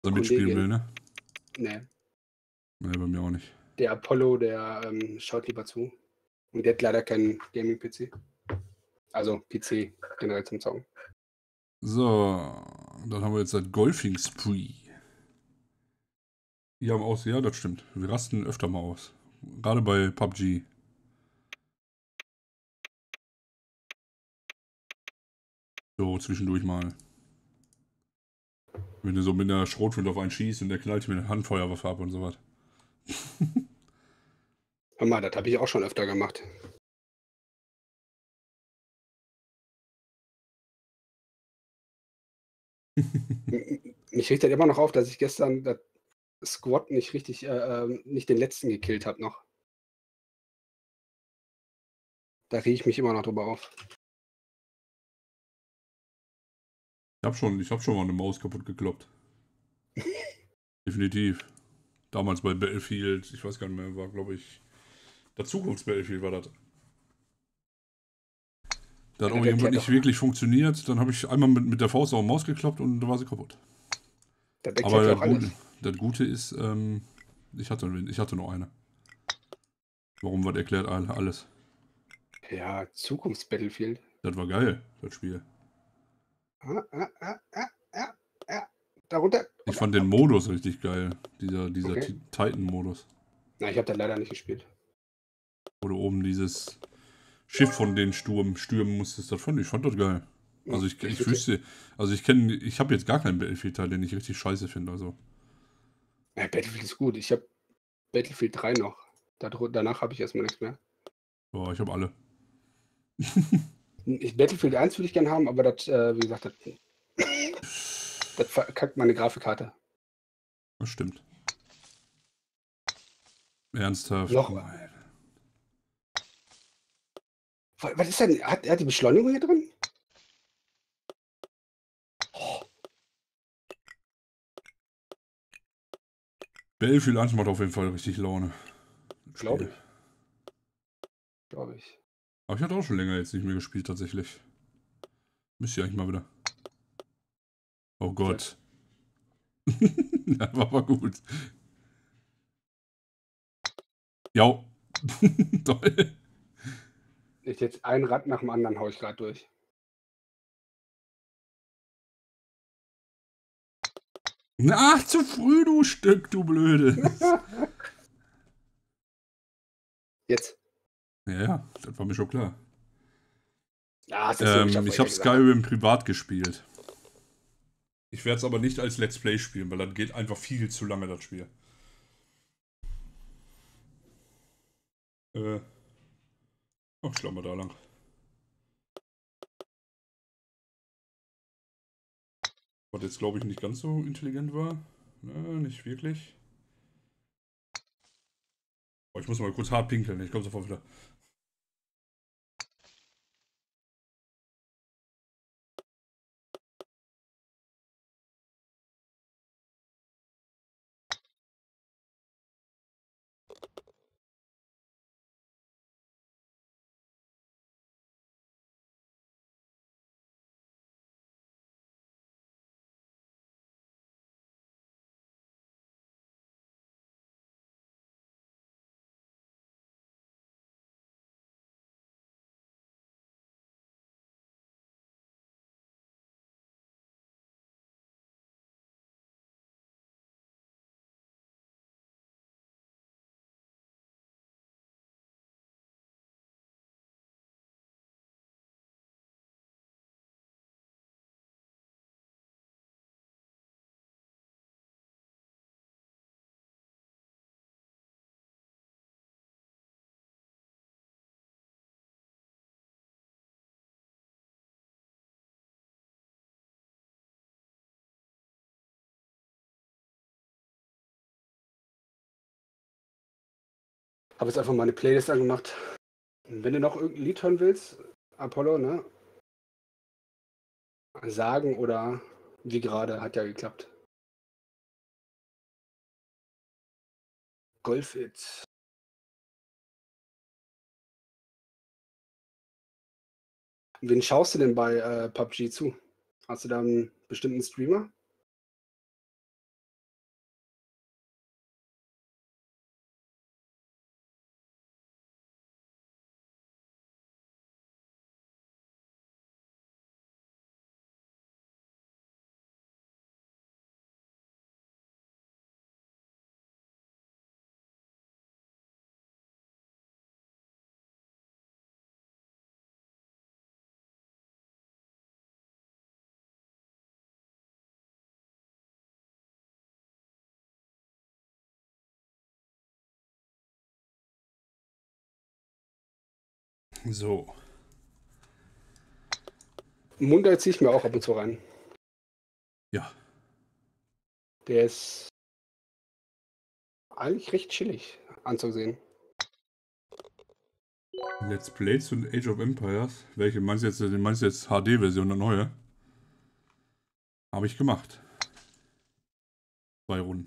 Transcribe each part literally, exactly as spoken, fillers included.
er mitspielen will, ne? Ne. Ne, bei mir auch nicht. Der Apollo, der, ähm, schaut lieber zu. Und der hat leider keinen Gaming-P C. Also P C generell zum Zocken. So, dann haben wir jetzt das Golfing Spree. Die haben aus, ja, das stimmt. Wir rasten öfter mal aus. Gerade bei P U B G. So, zwischendurch mal. Wenn du so mit einer Schrotflinte auf einen schießt und der knallt dir mit einer Handfeuerwaffe ab und so was. Hör mal, das habe ich auch schon öfter gemacht. M m mich regt das immer noch auf, dass ich gestern das Squad nicht richtig, äh, ähm nicht den letzten gekillt habe noch. Da rege ich mich immer noch drüber auf. Ich habe schon ich habe schon mal 'ne Maus kaputt gekloppt. Definitiv. Damals bei Battlefield, ich weiß gar nicht mehr, war glaube ich das Zukunfts-Battlefield war das. Da hat Ja, auch das irgendwas erklärt nicht doch wirklich funktioniert, dann habe ich einmal mit mit der Faust auf 'ne Maus gekloppt und da war sie kaputt. Das erklärt ja Aber auch das Gute alles. das Gute ist, ähm, ich hatte ich hatte nur eine. Warum, was erklärt all alles. Ja, Zukunfts-Battlefield. Das war geil, das Spiel. Ah, ah, ah, ah, ah, ah. Da runter Ich runter. fand den Okay. Modus richtig geil, dieser dieser Okay. Ti Titan-Modus. Na, ich habe das leider nicht gespielt. Wo du oben dieses Schiff von den Sturm stürmen musstest, das fand ich fand das geil. Hm, Also ich ich ich würde wüsste also ich kenne ich habe jetzt gar keinen Battlefield-Teil, den ich richtig scheiße finde, also. Ja, Battlefield ist gut. Ich habe Battlefield drei noch. Dadru danach habe ich erst mal nix mehr. Boah, ich habe alle. Hm, ich Battlefield eins würde ich gern haben, aber das, äh, wie gesagt, das das verkackt meine Grafikkarte. Das stimmt. Ernsthaft? Noch Nein. wa was ist denn hat er die Beschleunigung hier drin? Oh. Battlefield eins macht auf jeden Fall richtig Laune, das Glaube Spiel. ich. Glaube ich. Aber ich hatte auch schon länger jetzt nicht mehr gespielt tatsächlich. Müsste ich eigentlich mal wieder. Oh Gott. Das war aber gut. Jo. Toll. Ich jetzt ein Rad nach dem anderen haue ich grad durch. Ach, zu früh, du Stück, du Blödes. Jetzt. Ja, ja, das war mir schon klar. Ja, ist das logisch, Ähm, was ich ich ja habe gesagt habe. Skyrim privat gespielt. Ich werde es aber nicht als Let's Play spielen, weil dann geht einfach viel zu lange, das Spiel. Äh. Ach, schau mal da lang. Was jetzt, glaube ich, nicht ganz so intelligent war. Na, nicht wirklich. Oh, ich muss mal kurz hart pinkeln, ich komme sofort wieder. Habe jetzt einfach mal 'ne Playlist angemacht. Wenn du noch irgend 'n Lied hören willst, Apollo, ne? Sagen oder wie gerade, hat ja geklappt. Golf It. Wen schaust du denn bei, äh, P U B G zu? Hast du da 'n bestimmten Streamer? So. Munda ziehe ich mir auch ab und zu rein. Ja. Der ist eigentlich recht chillig anzusehen. Let's Play zu Age of Empires. Welche meinst du jetzt? Den meinst du jetzt H D-Version, eine neue? Habe ich gemacht. Zwei Runden.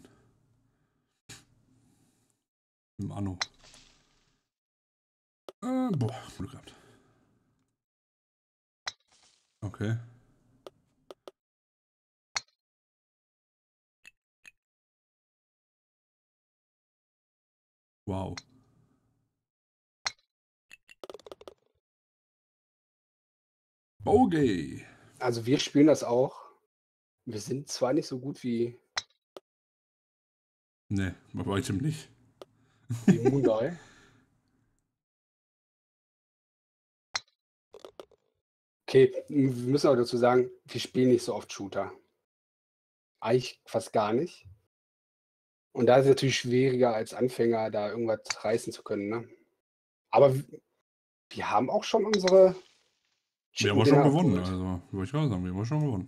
Im Anno. Äh, boah, Glück gehabt. Okay. Wow. Okay. Also wir spielen das auch. Wir sind zwar nicht so gut wie, Ne, bei weitem nicht. wie Mundai. Okay, wir müssen auch dazu sagen, wir spielen nicht so oft Shooter. Eigentlich fast gar nicht. Und da ist es natürlich schwieriger als Anfänger, da irgendwas reißen zu können. Ne? Aber w- wir haben auch schon unsere Wir Chicken haben schon Dinner gewonnen, abgeholt. also würde ich gerade sagen, wir haben schon gewonnen.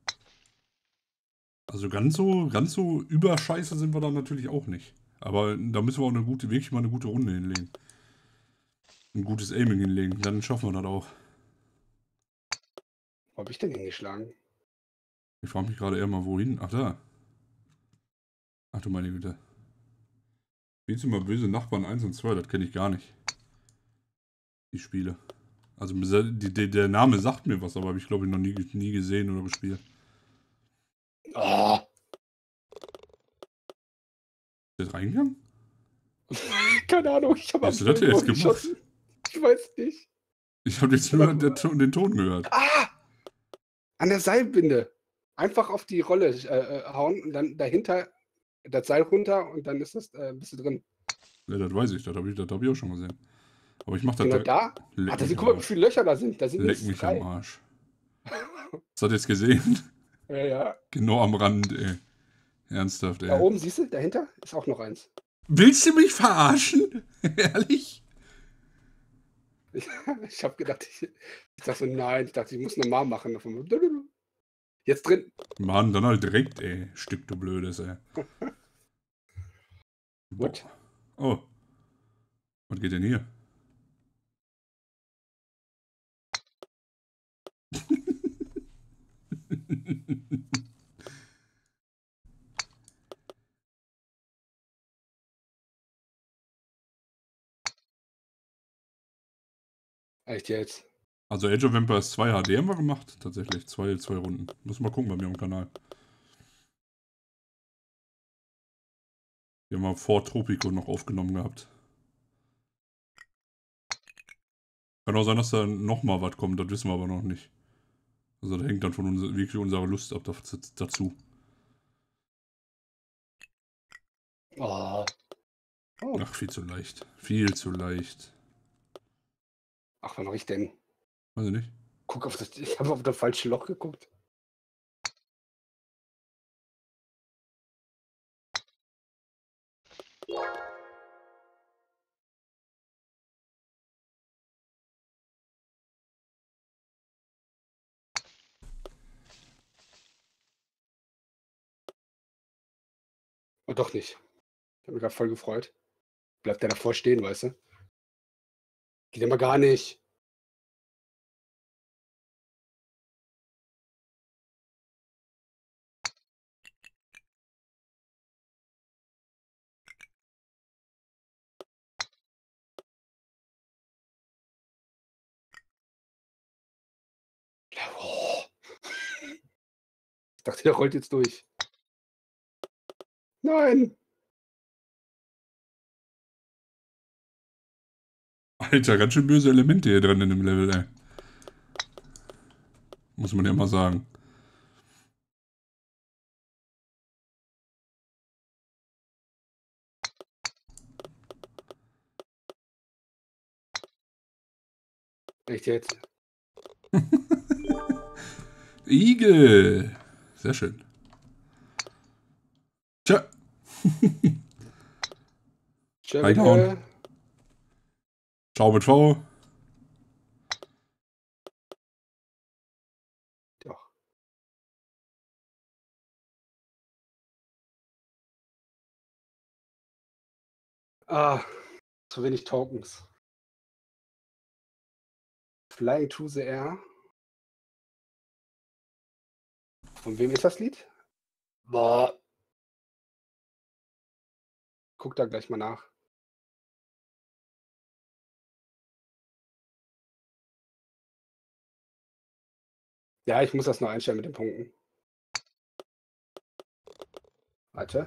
Also ganz so, ganz so überscheiße sind wir dann natürlich auch nicht. Aber da müssen wir auch eine gute, wirklich mal eine gute Runde hinlegen. Ein gutes Aiming hinlegen, dann schaffen wir das auch. Wo habe ich denn hingeschlagen? Ich frage mich gerade eher mal, wohin. Ach da. Ach du meine Güte. Spielst du mal böse Nachbarn eins und zwei? Das kenne ich gar nicht. Die Spiele. Also die, die, der Name sagt mir was, aber habe ich glaube ich noch nie, nie gesehen oder gespielt. Oh. Ist das reingegangen? Keine Ahnung, ich habe Wie am hast du das Telefon jetzt gemacht? geschossen. Ich weiß nicht. Ich habe jetzt nur den, den Ton gehört. Ah! An der Seilbinde. Einfach auf die Rolle äh, hauen und dann dahinter das Seil runter und dann ist das äh, bist du drin. Ja, das weiß ich, das habe ich, das hab ich auch schon gesehen. Aber ich mach das Genau da. da. Leck Ah, da mich sind, am guck mal, wie Arsch. viele Löcher da sind. Da sind Leck jetzt mich drei. am Arsch. Hast du das jetzt gesehen? Ja, ja. Genau am Rand, ey. Ernsthaft, ey. Da oben, siehst du, dahinter ist auch noch eins. Willst du mich verarschen? Ehrlich? Ich, ich habe gedacht, ich, ich dachte so, nein, ich dachte, ich muss normal machen. Jetzt drin. Mann, dann halt direkt, ey. Stück du Blödes, ey. Gut. Oh. Was geht denn hier? Echt jetzt? Also Age of Empires zwei H D haben wir gemacht, tatsächlich. Zwei, zwei Runden. Muss mal gucken bei mir am Kanal. Wir haben mal vor Tropico noch aufgenommen gehabt. Kann auch sein, dass da nochmal was kommt, das wissen wir aber noch nicht. Also da hängt dann von uns wirklich unserer Lust ab dazu. Oh. Oh. Ach, viel zu leicht. Viel zu leicht. Ach, wann mache ich denn? Weiß ich nicht. Guck auf das. Ich habe auf das falsche Loch geguckt. Oh, doch nicht. Ich habe mich gerade voll gefreut. Bleibt der davor stehen, weißt du? Geht immer gar nicht. Oh. Ich dachte, der rollt jetzt durch. Nein! Alter, ganz schön böse Elemente hier drin in dem Level, ey. Muss man ja mal sagen. Echt jetzt? Igel! Sehr schön. Tja. Tschö, Reinhauen. Ciao mit V. Ah, zu wenig Tokens. Flying to the Air. Von wem ist das Lied? Boah. Guck da gleich mal nach. Ja, ich muss das noch einstellen mit den Punkten. Warte.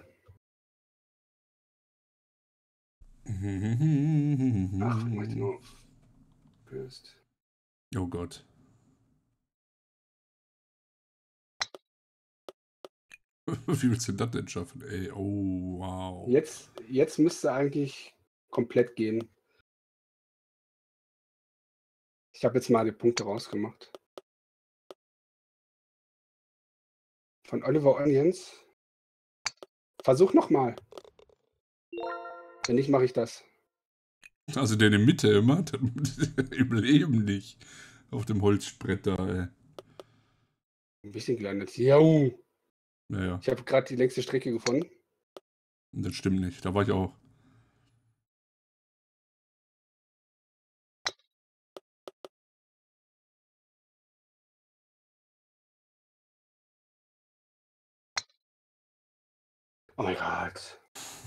Ach, mach ich nur. Bürst. Oh Gott. Wie willst du das denn schaffen, ey? Oh, wow. Jetzt, jetzt müsste eigentlich komplett gehen. Ich habe jetzt mal die Punkte rausgemacht. Von Oliver Onions. Versuch nochmal. Wenn nicht, mache ich das. Also der in der Mitte immer, im Leben nicht. Auf dem Holzbrett da, ey. Ein bisschen gelandet. Jau. Naja, Ich habe gerade die längste Strecke gefunden. das stimmt nicht. Da war ich auch. Oh mein Gott.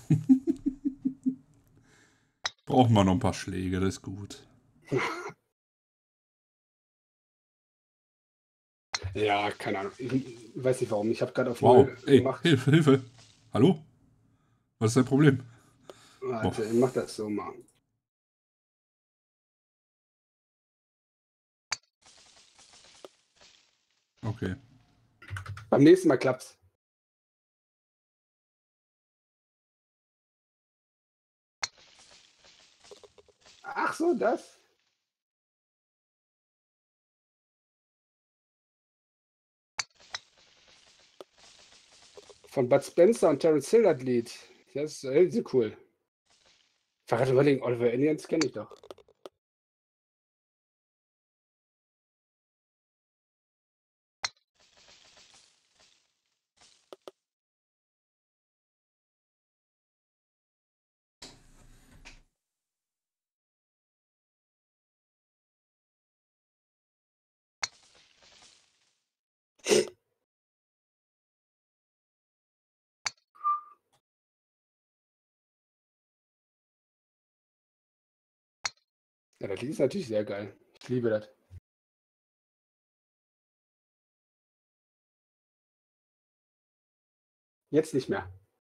Brauchen wir noch ein paar Schläge, das ist gut. Ja, keine Ahnung. Ich weiß nicht warum. Ich habe gerade auf Wow, null ey, gemacht. Hilfe, Hilfe. Hallo? Was ist dein Problem? Warte, ich mach das so mal. Okay. Beim nächsten Mal klappt's. Ach so, das. Von Bud Spencer und Terence Hill das Lied. Das ist äh, so cool. Ich war gerade überlegen, Oliver Indians kenne ich doch. Ja, das Lied ist natürlich sehr geil. Ich liebe das. Jetzt nicht mehr.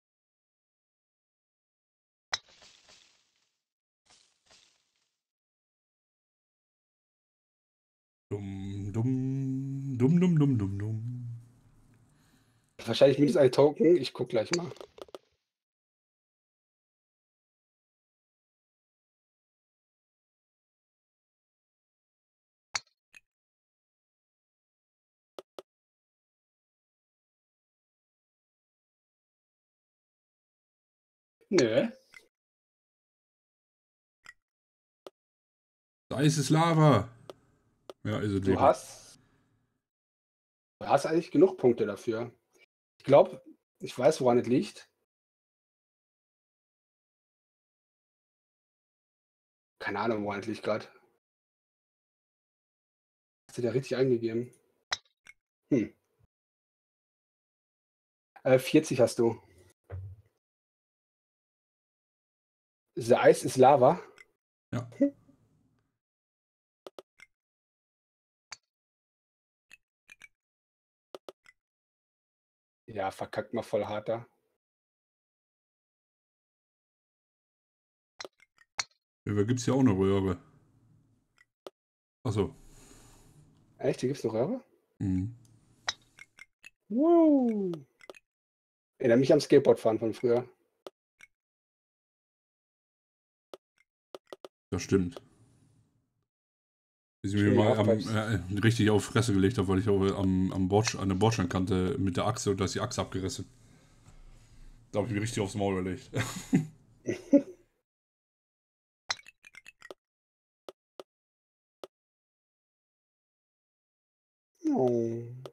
Dumm, dumm, dumm, dumm, dumm, dumm, dumm. Wahrscheinlich mindestens ein Token. Ich guck gleich mal. Nö. Da ist es Lava. Ja, ist es Du wirklich. hast, du hast eigentlich genug Punkte dafür. Ich glaube, ich weiß, woran es liegt. Keine Ahnung, woran es liegt gerade. Hast du da richtig eingegeben? Hm. Äh, vierzig hast du. The Eis ist Lava. Ja. Ja, verkackt mal voll hart da. Da gibt es ja auch eine Röhre. Achso. Echt? Hier gibt's noch Röhre? Mhm. Woo. Erinnere mich am Skateboardfahren von früher. Das stimmt. Bis ich mir Schön die mal am, Halfpipes. äh, richtig auf Fresse gelegt habe, weil ich auch am, am Bordsch an der Bordsteinkante mit der Achse und da ist die Achse abgerissen. Da habe ich mir richtig aufs Maul gelegt. Oh.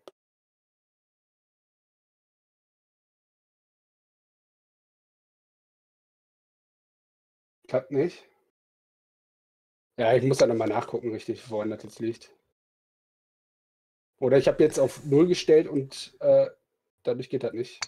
Das nicht. Ja, ich muss dann nochmal nachgucken, richtig, woran das jetzt liegt. Oder ich habe jetzt auf null gestellt und äh, dadurch geht das nicht.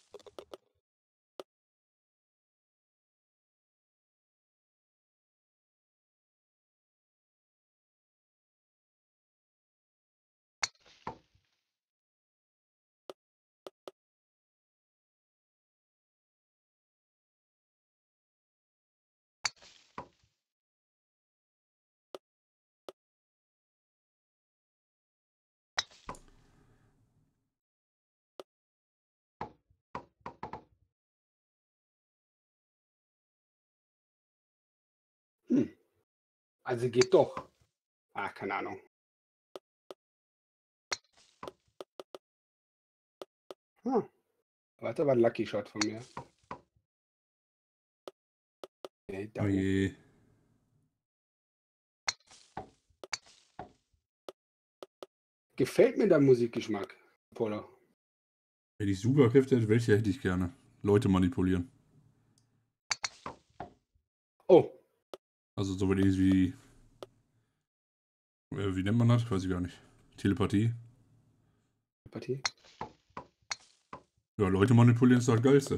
Hm. Also geht doch. Ah, keine Ahnung. Hm. Warte, war ein Lucky Shot von mir. Okay, Oh je. Gefällt mir dein Musikgeschmack, Polo? Wenn ich Superkräfte hätte, welche hätte ich gerne? Leute manipulieren. Oh. Also so wenig wie... Äh, wie nennt man das? Weiß ich gar nicht. Telepathie. Partie. Ja, Leute manipulieren ist das Geilste.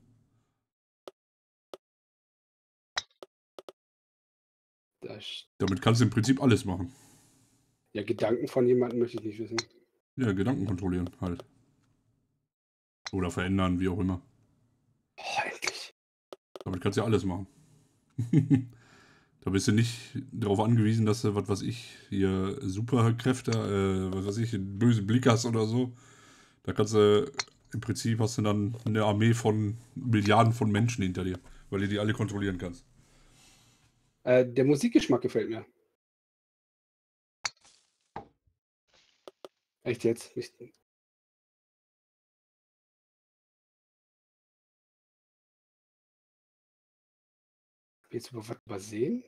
Das, Damit kannst du im Prinzip alles machen. ja, Gedanken von jemandem möchte ich nicht wissen. Ja, Gedanken kontrollieren halt. Oder verändern, wie auch immer. Oh, endlich. Damit kannst du ja alles machen. Da bist du nicht darauf angewiesen, dass du, was weiß ich, hier Superkräfte, äh, was weiß ich, einen bösen Blick hast oder so. Da kannst du, im Prinzip hast du dann eine Armee von Milliarden von Menschen hinter dir, weil du die alle kontrollieren kannst. Äh, der Musikgeschmack gefällt mir. Echt jetzt? Ich, jetzt über was übersehen?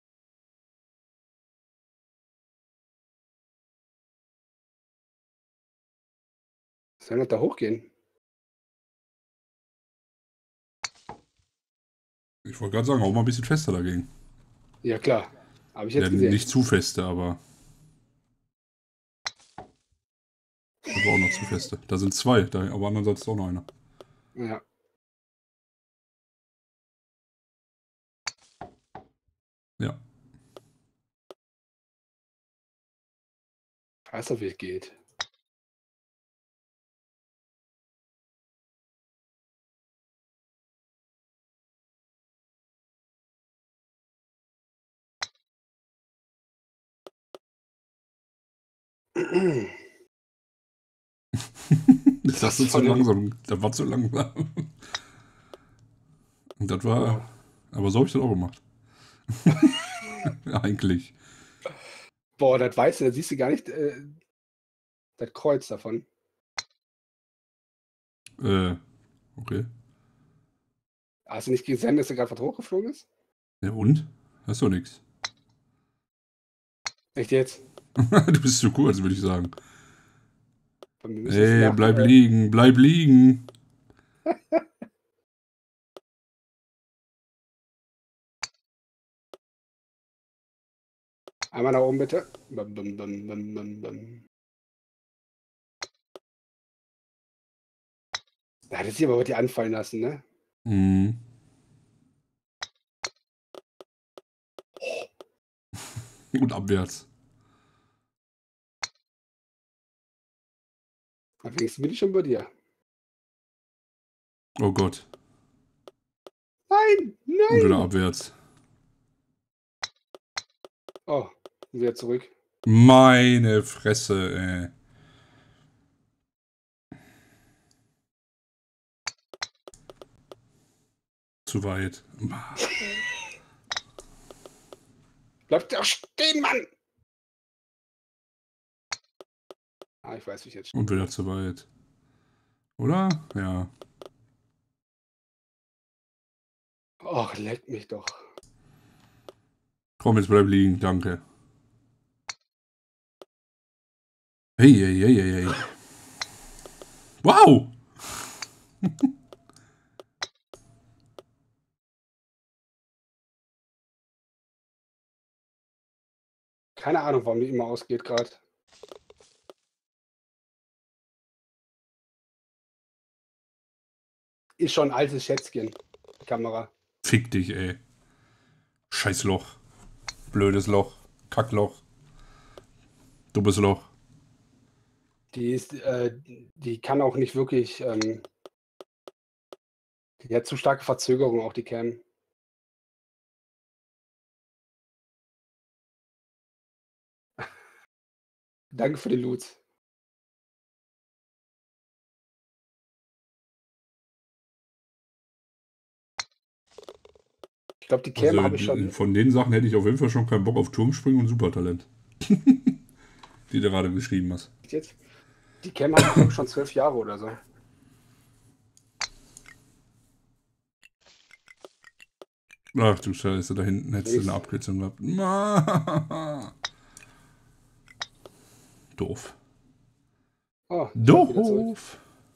Soll das da hochgehen? Ich wollte gerade sagen, auch mal ein bisschen fester dagegen. Ja, klar. Habe ich jetzt Ja, gesehen. nicht zu feste, aber. Das war auch noch zu feste. Da sind zwei, da, aber andererseits ist auch noch einer. Ja. Ja. Ich weiß doch, wie es geht. Das, das ist zu langsam. Das war zu langsam. Und das war. Wow. Aber so habe ich das auch gemacht. Eigentlich. Boah, das weißt du, da siehst du gar nicht äh, das Kreuz davon. Äh, okay. Hast du nicht gesehen, dass da gerade was hochgeflogen ist? Ja, und? Hast doch nichts. Echt jetzt? Du bist zu kurz, würde ich sagen. Wir müssen das Ey, nach, bleib äh, liegen, bleib liegen. Einmal nach oben bitte. Bum, bum, bum, bum, bum, bum. Da hätte sich aber heute anfallen lassen, ne? Mhm. Und abwärts. Am wenigsten bin ich schon bei dir. Oh Gott. Nein! Und wieder Nein! abwärts. Oh, wieder zurück. Meine Fresse, ey. Zu weit. Bleib doch stehen, Mann! Ah, ich weiß, wie ich jetzt. Und wieder zu weit. Oder? Ja. Och, leck mich doch. Komm, jetzt bleib liegen, danke. Hey, hey, hey, hey, hey. Wow! Keine Ahnung, warum die immer ausgeht gerade. Ist schon ein altes Schätzchen, die Kamera. Fick dich, ey. Scheiß Loch. Blödes Loch. Kackloch. Dummes Loch. Die ist, äh, die kann auch nicht wirklich, ähm, die hat zu starke Verzögerung, auch die Cam. Danke für den Loot. Ich glaube, die Cam Also habe ich schon. von den Sachen hätte ich auf jeden Fall schon keinen Bock auf Turmspringen und Supertalent. Die du gerade beschrieben hast. Jetzt? Die Cam habe ich glaube ich schon zwölf Jahre oder so. Ach du Scheiße, da hinten hättest du eine Abkürzung gehabt. Doof. Oh, Doof.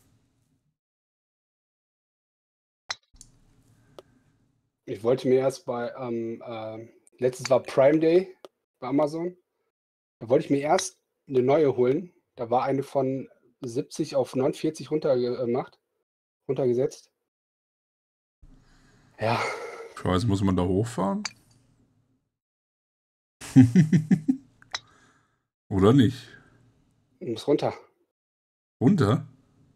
Ich wollte mir erst bei, ähm, äh, letztes war Prime Day bei Amazon. Da wollte ich mir erst eine neue holen. Da war eine von siebzig auf neunundvierzig runtergemacht, runtergesetzt. Ja. Scheiße, muss man da hochfahren? Oder nicht? Muss runter. Runter?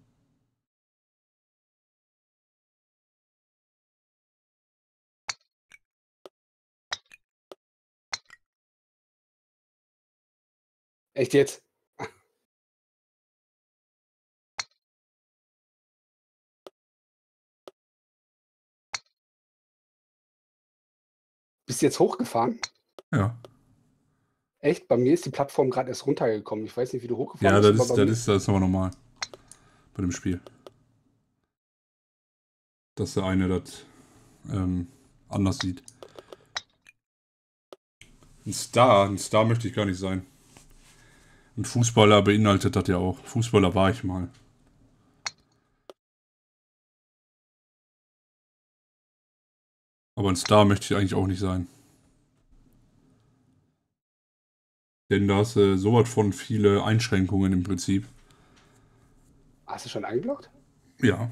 Echt jetzt? Bist du jetzt hochgefahren? Ja. Echt? Bei mir ist die Plattform gerade erst runtergekommen. Ich weiß nicht, wie du hochgefahren Ja, bist. das ist, das ist, das ist aber normal. Bei dem Spiel. Dass der eine das ähm, anders sieht. Ein Star, ein Star möchte ich gar nicht sein. Ein Fußballer beinhaltet das ja auch. Fußballer war ich mal. Aber ein Star möchte ich eigentlich auch nicht sein. Denn da hast du sowas von viele Einschränkungen im Prinzip. Hast du schon eingeloggt? Ja.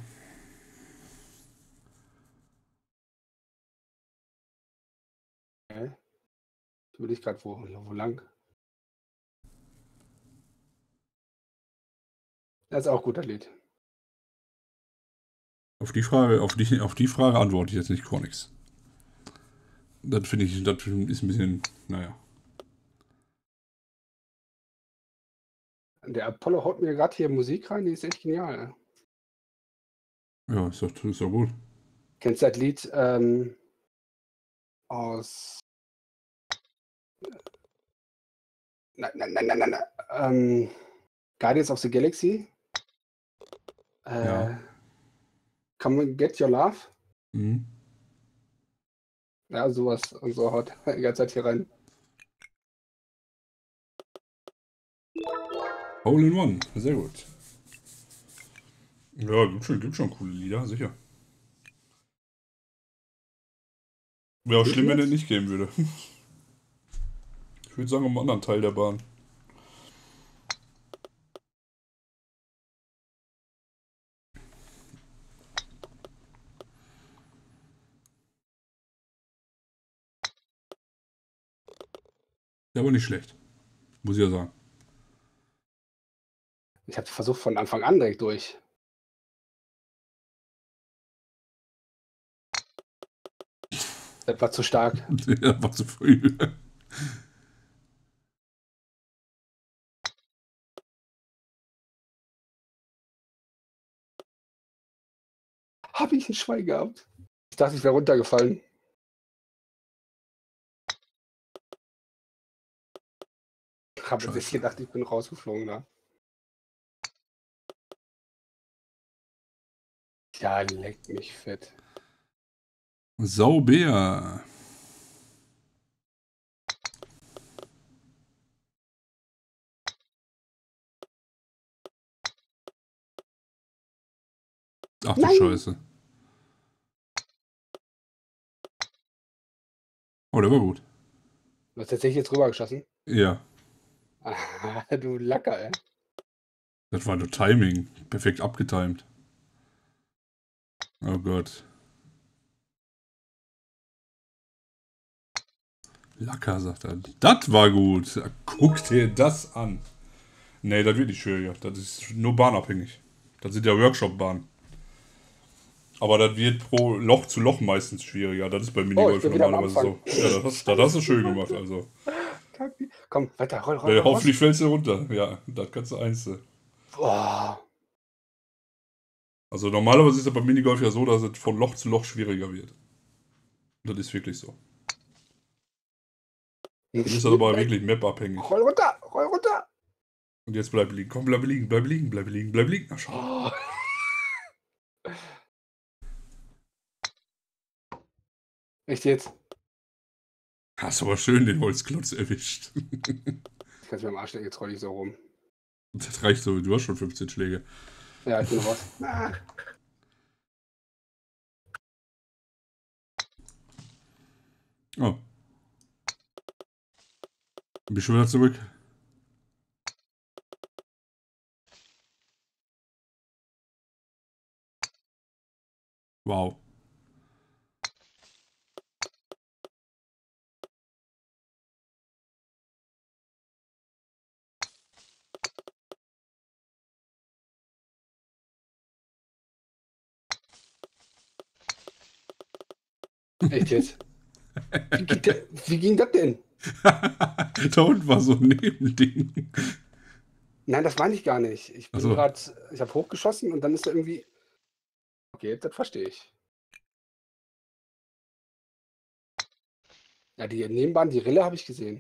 Okay. Ich überlege gerade, wo, wo lang. Das ist auch ein guter Lied. Auf die Frage, auf die, auf die Frage antworte ich jetzt nicht gar nichts. Das finde ich, das ist ein bisschen, naja. Der Apollo haut mir gerade hier Musik rein, die ist echt genial. Ja, ist doch, ist doch gut. Kennst du das Lied ähm, aus. Nein, nein, nein, nein, nein. nein. Ähm, Guardians of the Galaxy? Äh, Ja. Come and Get Your Love? Mhm. Ja, sowas. Und so haut die ganze Zeit hier rein. Hole in One, sehr gut. Ja, gibt schon, gibt schon coole Lieder, sicher. Wäre auch Geht schlimm, wenn es jetzt? nicht geben würde. Ich würde sagen, am anderen Teil der Bahn. Der war nicht schlecht. Muss ich ja sagen. Ich habe versucht von Anfang an direkt durch. Das war zu stark. Der war zu früh. Habe ich ein Schwein gehabt? Ich dachte, ich wäre runtergefallen. Habe sich Scheiße. gedacht, ich bin rausgeflogen da. Ja, leckt mich fett. Sauber. Ach du Nein! Scheiße. Oh, der war gut. Du hast tatsächlich jetzt rübergeschossen? Ja. Ah, du Lacker, ey. Das war nur Timing. Perfekt abgetimt. Oh Gott. Lacker, sagt er. Das war gut. Guck dir das an. Nee, das wird nicht schwieriger. Das ist nur bahnabhängig. Das sind ja Workshop-Bahnen. Aber das wird pro Loch zu Loch meistens schwieriger. Das ist bei Oh, ich Minigolf bin wieder am normalerweise so. Anfang. Ja, das hast, das hast du schön gemacht. Also. Kacke. Komm, weiter, roll, roll, Äh, roll. raus. hoffentlich fällst du runter. Ja, das kannst du einzeln. Boah. Also normalerweise ist es beim Minigolf ja so, dass es von Loch zu Loch schwieriger wird. Das ist wirklich so. Das ist halt aber wirklich map-abhängig. Roll runter, roll runter. Und jetzt bleib liegen. Komm, bleib liegen, bleib liegen, bleib liegen, bleib liegen. Ach, schade. Oh. Echt jetzt? Hast aber schön den Holzklotz erwischt. Ich kann es mir am Arsch lecken, jetzt roll ich so rum. Das reicht so, du hast schon fünfzehn Schläge. Ja, ich bin raus. Ah. Oh. Bin schon wieder zurück. Wow. Echt jetzt? Wie, geht der, wie ging das denn? Da unten war so ein Nebending. Nein, das meine ich gar nicht. Ich bin Ach so. gerade, ich habe hochgeschossen und dann ist da irgendwie. Okay, das verstehe ich. Ja, die Nebenbahn, die Rille habe ich gesehen.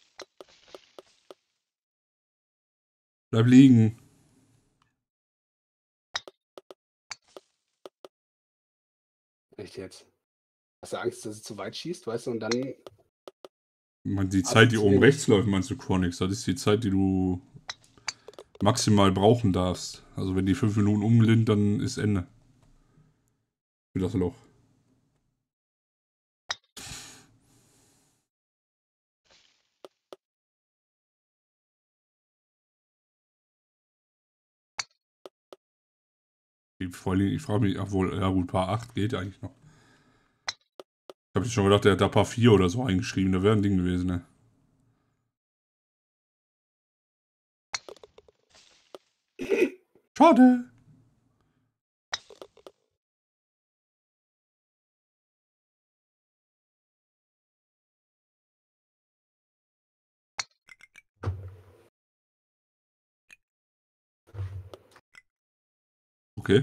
Bleib liegen. Echt jetzt? Hast du Angst, dass es zu weit schießt, weißt du? Und dann. Man, die Hast Zeit, du die zu oben wenig? rechts läuft, meinst du Chronix? Das ist die Zeit, die du maximal brauchen darfst. Also wenn die fünf Minuten um sind, dann ist Ende. Für das Loch. Ich, vor allem, ich frage mich, ach wohl, ja gut, Paar acht geht ja eigentlich noch. Ich habe schon gedacht, der hat da Paar vier oder so eingeschrieben, da wäre ein Ding gewesen, ne? Schade. Okay.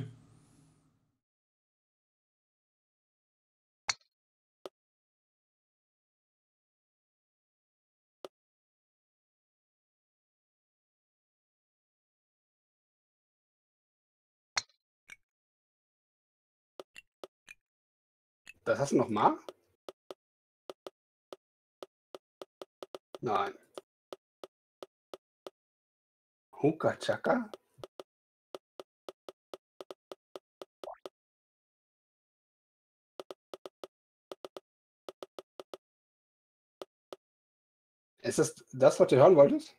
Das hast du noch mal? Nein. Huka Chaka? Ist das das, was du hören wolltest?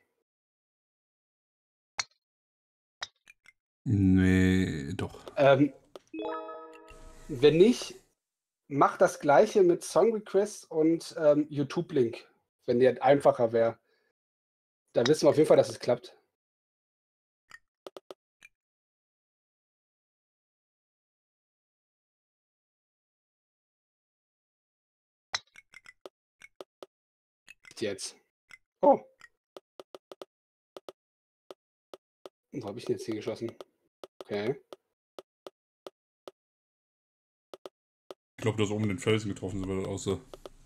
Nee, doch. Ähm, wenn nicht, mach das gleiche mit Song Request und ähm, YouTube-Link, wenn der einfacher wäre. Da wissen wir auf jeden Fall, dass es klappt. Jetzt. Oh. Wo habe ich denn jetzt hier geschossen? Okay. Ich glaube, du hast oben den Felsen getroffen, so wie das aussah.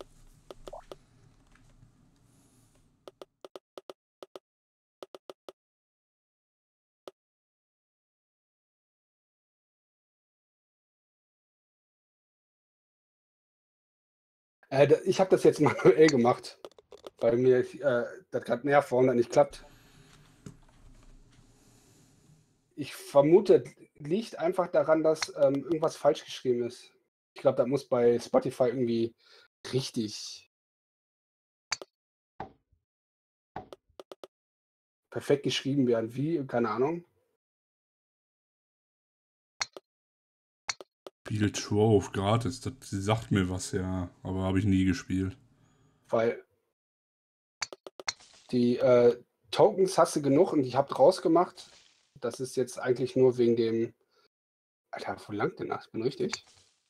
Äh, da- ich habe das jetzt manuell gemacht, weil mir äh, das gerade nervt, warum das nicht klappt. Ich vermute, es liegt einfach daran, dass ähm, irgendwas falsch geschrieben ist. Ich glaube, das muss bei Spotify irgendwie richtig perfekt geschrieben werden. Wie? Keine Ahnung. Spiel Trove gratis. Das sagt mir was, ja. Aber habe ich nie gespielt. Weil die äh, Tokens hast du genug und ich habe draus gemacht. Das ist jetzt eigentlich nur wegen dem. Alter, wo langt denn das? Ich bin richtig.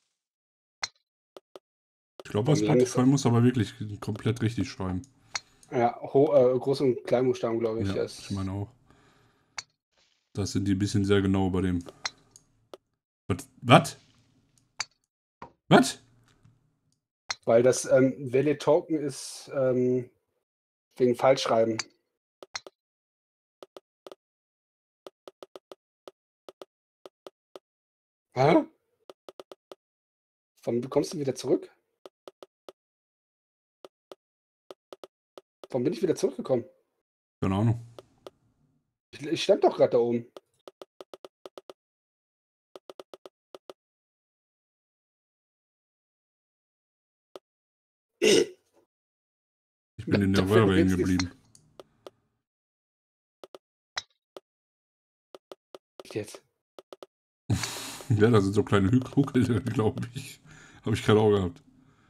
Ich glaube, Warum bei landest Spotify du- muss aber wirklich komplett richtig schreiben. Ja, Ho äh, Groß- und Kleinbuchstaben, glaube ich. Ja, das- ich meine auch. Das sind die ein bisschen sehr genau bei dem. Was? Was? Was? Weil das ähm, Valid Token ist ähm, wegen Falschschreiben. Hä? Wann kommst du wieder zurück? Warum bin ich wieder zurückgekommen? Keine Ahnung. Ich, ich stand doch gerade da oben. Ich bin in der Dafür Röhre hängen geht's nicht. geblieben. Jetzt. Ja, da sind so kleine Huckel, glaube ich. Habe ich keine Auge gehabt.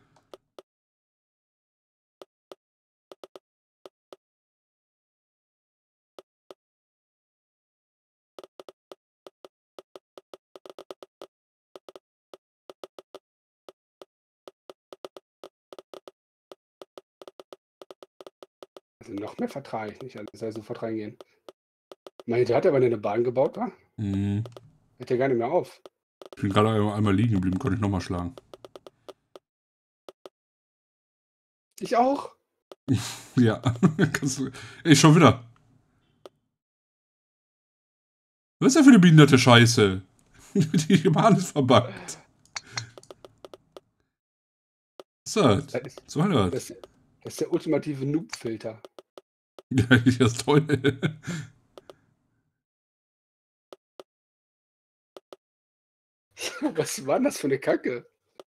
Also noch mehr vertrage ich nicht. Also soll sofort reingehen. Meine, der hat aber eine Bahn gebaut, wa? Mhm. Hört ja gar nicht mehr auf. Ich bin gerade einmal liegen geblieben, konnte ich nochmal schlagen. Ich auch. Ja, kannst du. Ey, schon wieder. Was ist denn für eine behinderte Scheiße? Die Bahn ist verbuggt. Was ist das? Das ist, Was soll das? das, das ist der ultimative Noob-Filter. Ja, das ist toll. Was war denn das für eine Kacke?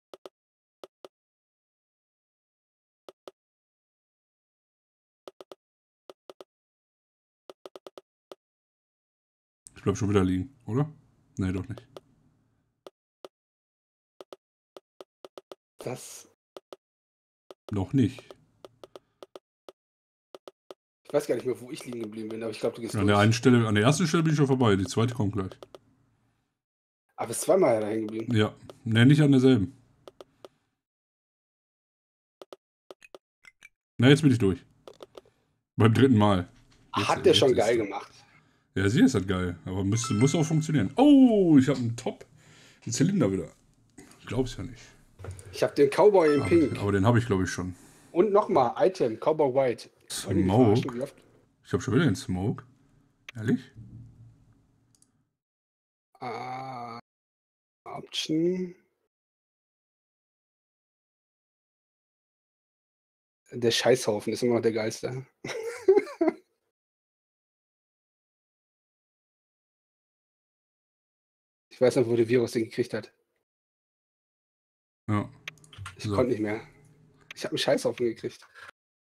Ich bleib schon wieder liegen, oder? Nee, doch nicht. Das. Noch nicht. Ich weiß gar nicht mehr, wo ich liegen geblieben bin, aber ich glaube, du gehst An durch. der einen Stelle, an der ersten Stelle bin ich schon vorbei, die zweite kommt gleich. Aber es ist zweimal da hängen geblieben. Ja, ne, nicht an derselben. Na, jetzt bin ich durch. Beim dritten Mal. Jetzt- Hat der jetzt schon ist geil er. gemacht. Ja, sie ist halt geil, aber muss, muss auch funktionieren. Oh, ich habe einen Top. Einen Zylinder wieder. Ich glaub's ja nicht. Ich habe den Cowboy in Aber, Pink. aber den habe ich, glaube ich, schon. Und nochmal, Item, Cowboy White. Wollen die mich verarschen? Smoke? Wie oft? Ich habe schon wieder den Smoke. Ehrlich? Ah, Option. Der Scheißhaufen ist immer noch der geilste. Ich weiß noch, wo der Virus den gekriegt hat. Ja. Ich So. konnte nicht mehr. Ich habe einen Scheißhaufen gekriegt.